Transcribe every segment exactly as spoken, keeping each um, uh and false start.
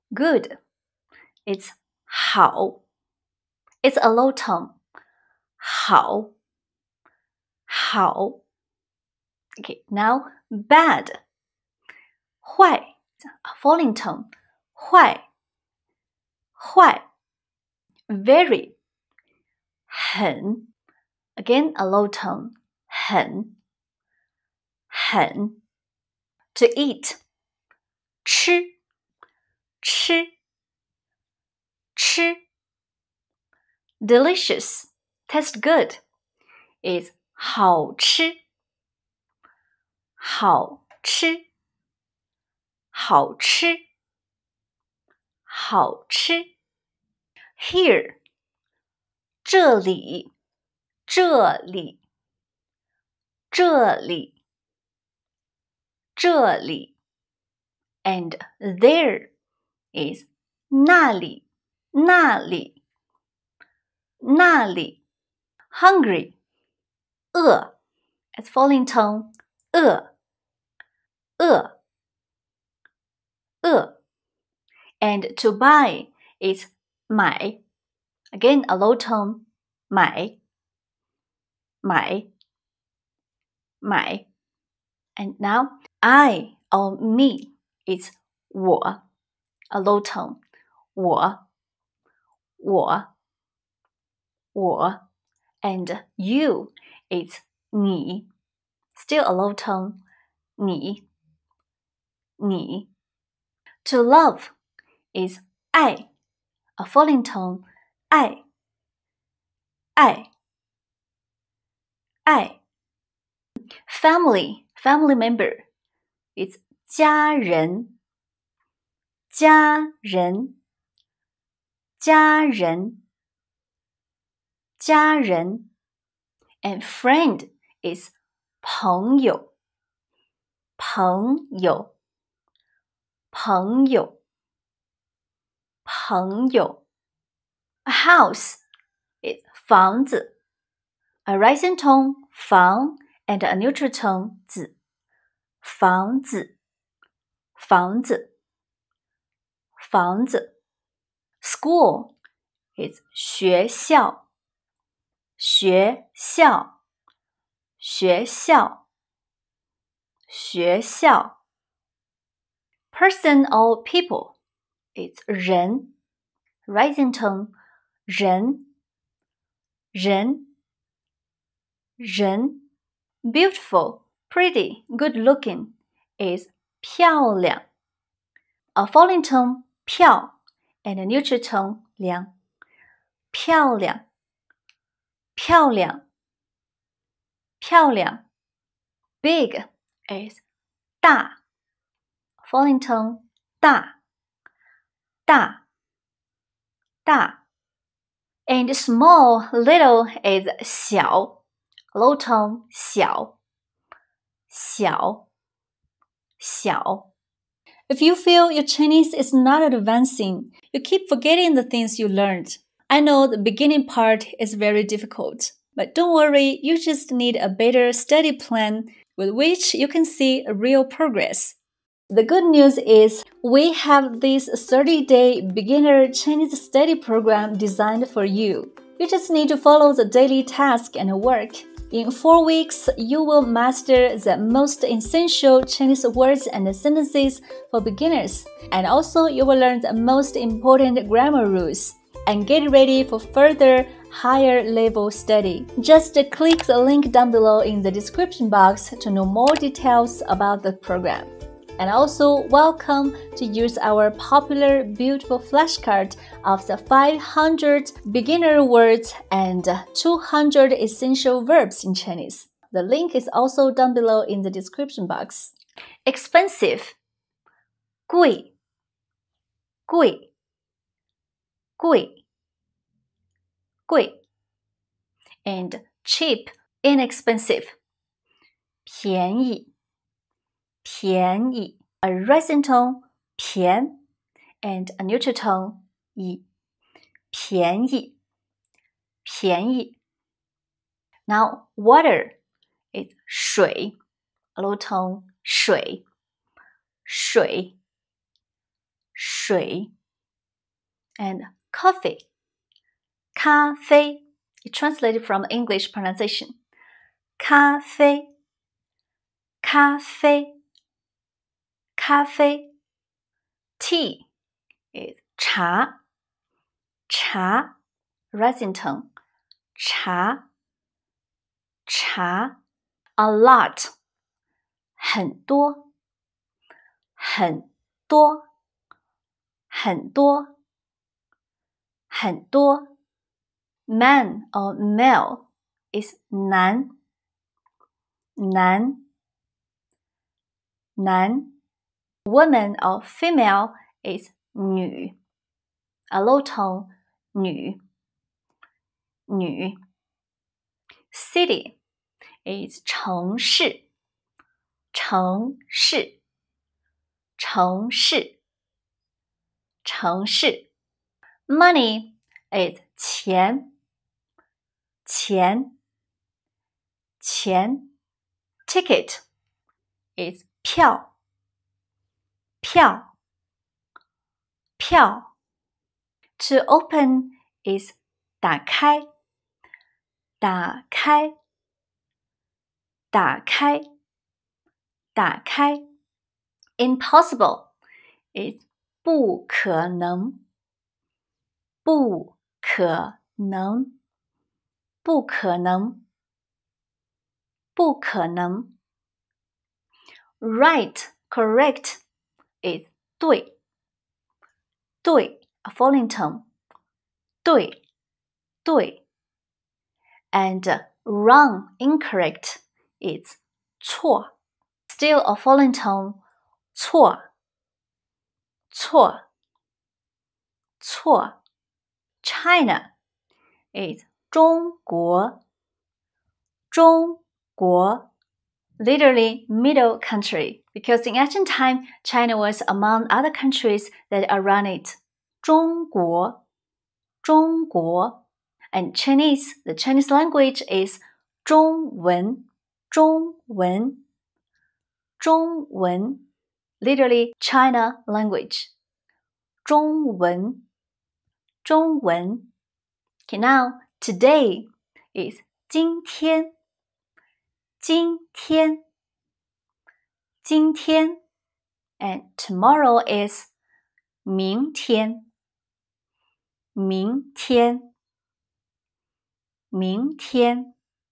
good. It's 好. It's a low tone. 好. 好. Okay, now bad. 坏. A falling tone. 坏. 坏. Very. 很. Again, a low tone. 很. 很. To eat. 吃. 吃. 吃. Delicious. Taste good. Is 好吃. 好吃. 好吃. 好吃. Here. 这里. 这里. 这里. 这里. And there is 那里. 那里. 那里. Hungry. 饿. It's falling tone. 饿. 饿. 饿. And to buy is 买. Again, a low tone. 买. 买. 买. And now, I or me is 我. A low tone. 我. 我. 我. And you is 你. Still a low tone. 你. 你. To love is 爱. A falling tone. 爱. 爱. 爱. Family, family member. It's 家人. 家人. 家人. 家人. And friend is 朋友. 朋友. 朋友. 朋友. A house is 房子. A rising tone 房 and a neutral tone 子. 房子. 房子. 房子. School is 学校. 学校. 学校. 学校. Person or people is 人. Rising tone 人. 人. 人. Beautiful, pretty, good looking is 漂亮. A falling tone 漂 and a neutral tone 亮. 漂亮. 漂亮. 漂亮. Big is 大. Falling tone 大. 大. 大. And small, little is 小. Low tone 小. 小. 小. If you feel your Chinese is not advancing, you keep forgetting the things you learned. I know the beginning part is very difficult, but don't worry, you just need a better study plan with which you can see a real progress. The good news is we have this thirty-day beginner Chinese study program designed for you. You just need to follow the daily task and work. In four weeks, you will master the most essential Chinese words and sentences for beginners, and also you will learn the most important grammar rules and get ready for further higher level study. Just click the link down below in the description box to know more details about the program. And also, welcome to use our popular, beautiful flashcard of the five hundred beginner words and two hundred essential verbs in Chinese. The link is also down below in the description box. Expensive. 贵. 贵. 贵. 贵. And cheap, inexpensive. 便宜. 便宜. A rising tone 便 and a neutral tone 宜. 便宜. 便宜. Now water is 水. A low tone 水. 水. 水. and coffee. 咖啡 translated from English pronunciation. 咖啡咖啡咖啡 Tea is 茶茶 rising tone 茶茶 A lot 很多很多很多很多 Man or male is 男男男 Woman or female is 女 A low tone 女女 City is 城市城市城市城市 Money is 钱钱钱 Ticket is 票票票 To open is 打开打开打开打开 Impossible is 不可能不可能不可能不可能 Right, correct is 对对 A falling tone 对对 And wrong, incorrect is 错 Still a falling tone 错错错 China is 中国中国 Literally middle country because in ancient time China was among other countries that are around it 中国中国 And Chinese, the Chinese language is 中文中文中文 Literally China language 中文中文 Okay, now today is 今天今天今天 And tomorrow is 明天明天明天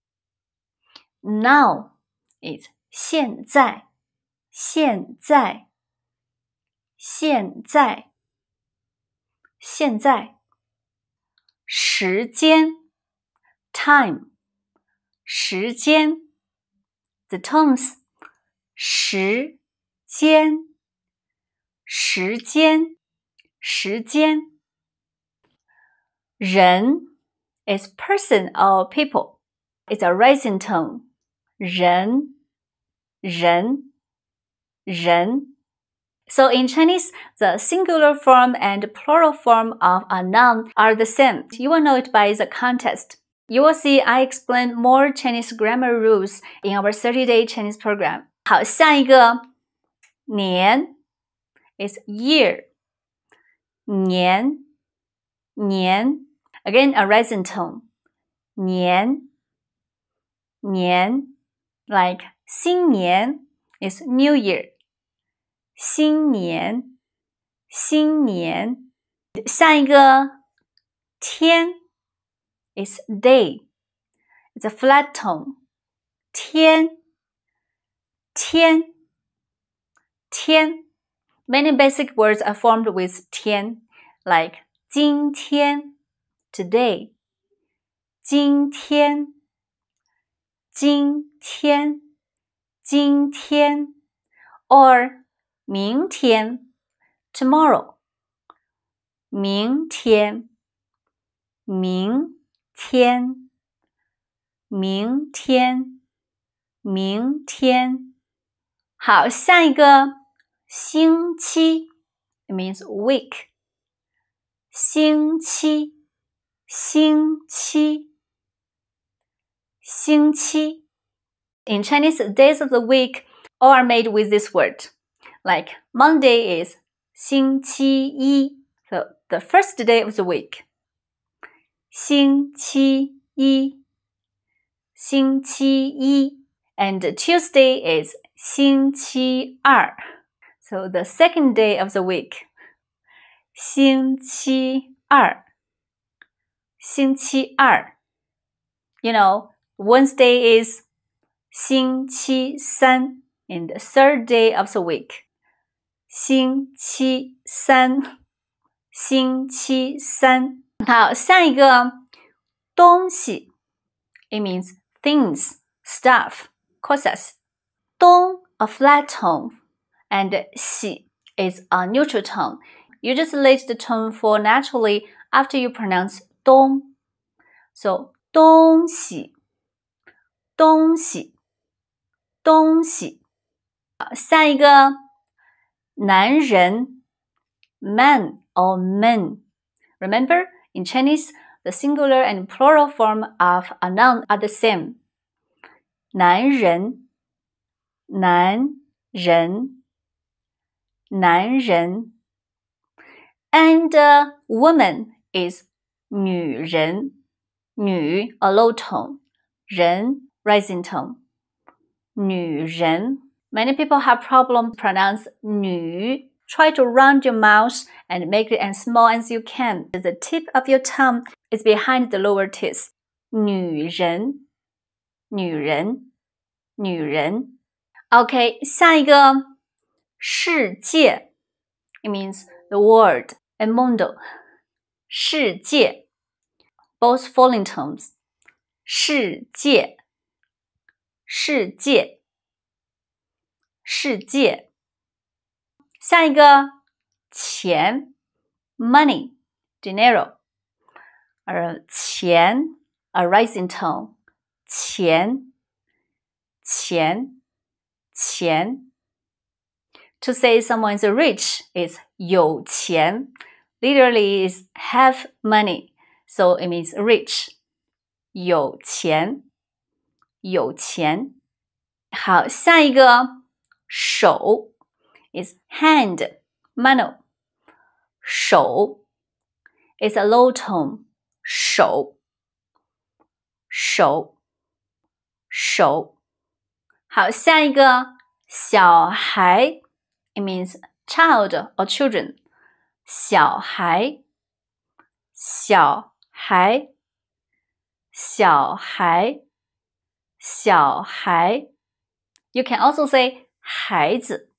Now is 现在现在现在现在时间 time 时间 The tones 时间时间时间人 is person or people. It's a rising tone. 人人人 So in Chinese, the singular form and plural form of a noun are the same. You will know it by the context. You will see I explain more Chinese grammar rules in our thirty-day Chinese program. 好，下一个年 is year. 年年 Again, a rising tone. 年年 Like 新年 is New Year. 新年新年下一个天 is day. It's a flat tone. 天天天 Many basic words are formed with 天 like 今天 today 今天今天今天 or 明天 tomorrow 明天明天明天明天好，下一个星期 It means week 星期星期星期 In Chinese, days of the week all are made with this word. Like Monday is 星期一 So the first day of the week. 星期一星期一 And Tuesday is 星期二 So the second day of the week. 星期二星期二 You know, Wednesday is 星期三 And the third day of the week. 星期三星期三好，下一个东西 It means things, stuff, causes. 东 a flat tone and 喜 is a neutral tone. You just let the tone fall naturally after you pronounce 东 So 东西东西东西好，下一个男人 man or men. Remember, in Chinese, the singular and plural form of a noun are the same. 男人男人男人 And uh, woman is 女人女 a low tone 人 rising tone 女人 Many people have problems pronounce 女 Try to round your mouth and make it as small as you can. The tip of your tongue is behind the lower teeth. 女人女人女人 OK, 下一个世界 It means the world, el mundo 世界 Both falling tones 世界世界世界下一个钱 money, dinero 而钱 a rising tone 钱钱钱 To say someone is rich is 有钱 Literally is have money So it means rich 有钱有钱好，下一个手 is hand, mano 手 is a low tone 手手手好，下一个小孩 It means child or children 小孩小孩小孩小孩 You can also say 孩子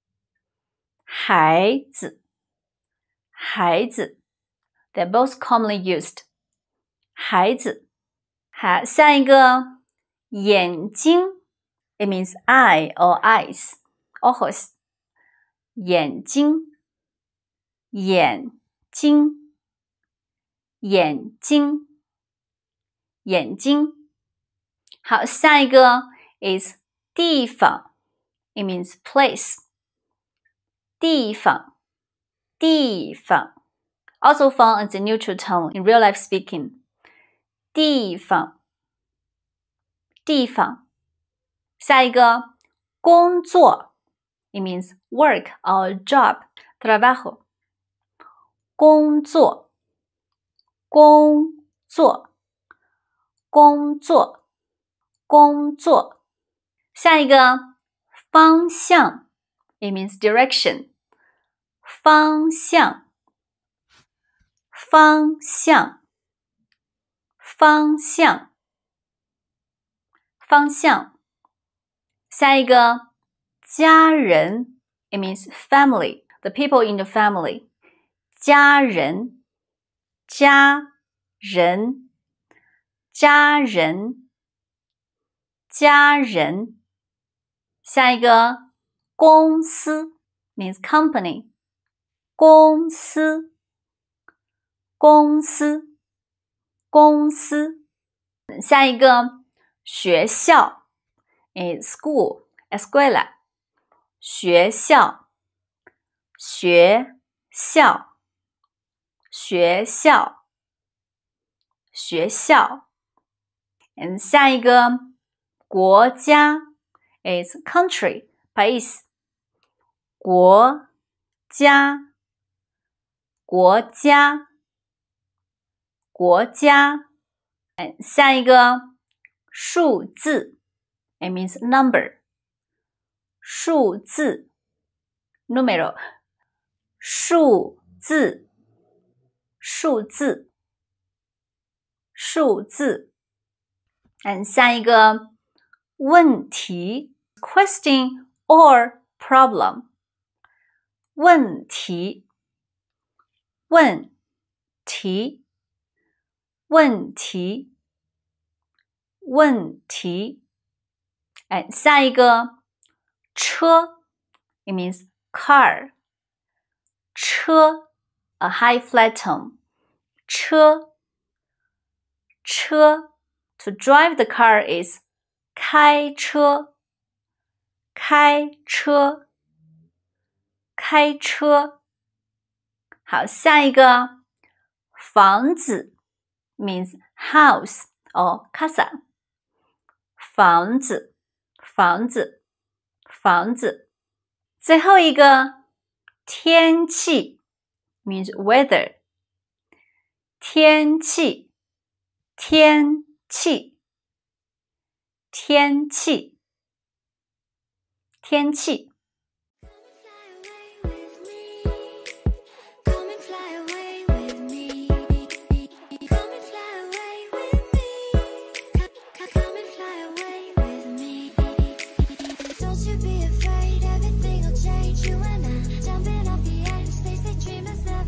孩子孩子 They're both commonly used 孩子好，下一个眼睛 It means eye or eyes ojos 眼睛眼睛眼睛眼睛好，下一个 is 地方 It means place 地方地方 Also found as a neutral tone in real life speaking 地方地方下一个工作 It means work or job trabajo 工作工作工作工作下一个方向 It means direction 方向方向方向方向下一个家人 It means family The people in the family 家人家人家人家人下一个公司 means company 公司公司公司下一个学校 is school escuela 学校学校学校学校 and 下一个国家 is country país 国家国家，国家。下一个数字 ，it means number， 数字 ，numero， 数字，数字，数字。嗯，下一个问题 ，question or problem， 问题，问题，问题，问题。哎，下一个车 ，it means car， 车 ，a high flat tone， 车，车。To drive the car is 开车，开车，开车。好，下一个房子 means house or casa， 房子，房子，房子。最后一个天气 means weather， 天气，天气，天气，天气。 Don't you be afraid, everything will change. You and I jumping off the edge, they say dreamers.